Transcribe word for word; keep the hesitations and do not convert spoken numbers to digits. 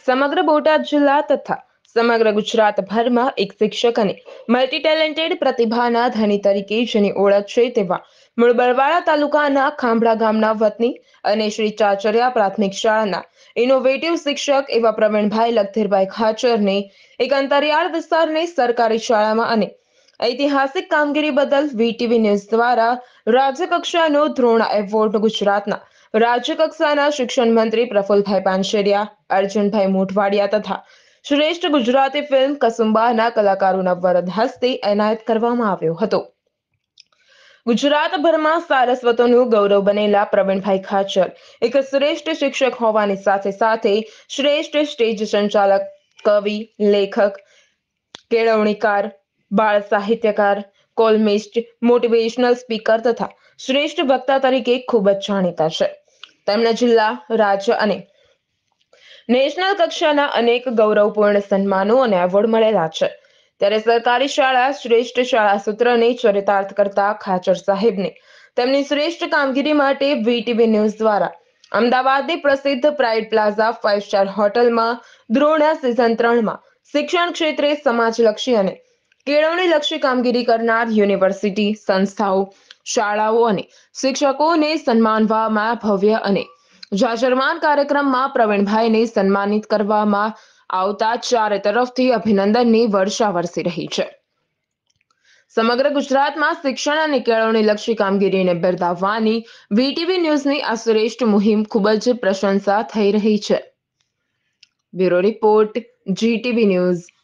સમગ્ર બોટાદ જિલ્લા તથા સમગ્ર ગુજરાતભરમાં એક શિક્ષક અને મલ્ટી ટેલેન્ટેડ પ્રતિભાના ધણી તરીકે જેની ઓળખ છે તેવા મૂળ બરવાળા તાલુકાના ખાંભડા ગામના વતની અને શ્રી ચાચરિયા પ્રાથમિક શાળાના ઇનોવેટિવ શિક્ષક એવા પ્રવીણભાઈ લખધીરભાઈ ખાચરને એક અંતરિયાળ વિસ્તારની સરકારી શાળામાં અને ઐતિહાસિક કામગીરી બદલ વીટીવી ન્યૂઝ દ્વારા રાજ્યકક્ષાનો દ્રોણ એવોર્ડ ગુજરાતના રાજ્યકક્ષાના શિક્ષણ મંત્રી પ્રફુલભાઈ પાનશેરિયા, અર્જુનભાઈ મોઢવાડિયા તથા શ્રેષ્ઠ ગુજરાતી ફિલ્મ કસુંબાના કલાકારોના વરદ હસ્તે એનાયત કરવામાં આવ્યો હતો। ગુજરાતભરમાં સારસ્વતોનું ગૌરવ બનેલા પ્રવીણભાઈ ખાચર એક શ્રેષ્ઠ શિક્ષક હોવાની સાથે સાથે શ્રેષ્ઠ સ્ટેજ સંચાલક, કવિ, લેખક, કેળવણીકાર, બાળ સાહિત્યકાર, કોલમિસ્ટ, મોટિવેશનલ સ્પીકર તથા શ્રેષ્ઠ વક્તા તરીકે ખૂબ જ જાણીતા છે। તેમણે જિલ્લા, રાજ્ય અને નેશનલ કક્ષાના અનેક ગૌરવપૂર્ણ સન્માનો અને એવોર્ડ મળેલા છે। ત્યારે સરકારી શાળા શ્રેષ્ઠ શાળા સૂત્રને ચરિતાર્થ કરતા ખાચર સાહેબને તેમની શ્રેષ્ઠ કામગીરી માટે વીટીવી ન્યૂઝ દ્વારા અમદાવાદની પ્રસિદ્ધ પ્રાઇડ પ્લાઝા ફાઇવ સ્ટાર હોટલમાં દ્રોણ સિઝન ત્રણમાં શિક્ષણ ક્ષેત્રે સમાજલક્ષી અને કેળવણીલક્ષી કામગીરી કરનાર યુનિવર્સિટી, સંસ્થાઓ, શાળાઓ અને શિક્ષકોને સન્માનવામાં ભવ્ય અને જાજરમાન કાર્યક્રમમાં પ્રવીણભાઈને સન્માનિત કરવામાં આવતા ચારે તરફથી અભિનંદનની વર્ષા વરસી રહી છે। સમગ્ર ગુજરાતમાં શિક્ષણ અને કેળવણીલક્ષી કામગીરીને બિરદાવવાની વીટીવી ન્યૂઝની આ શ્રેષ્ઠ મુહિમ ખૂબ જ પ્રશંસા થઈ રહી છે। Bureau report, GTV news.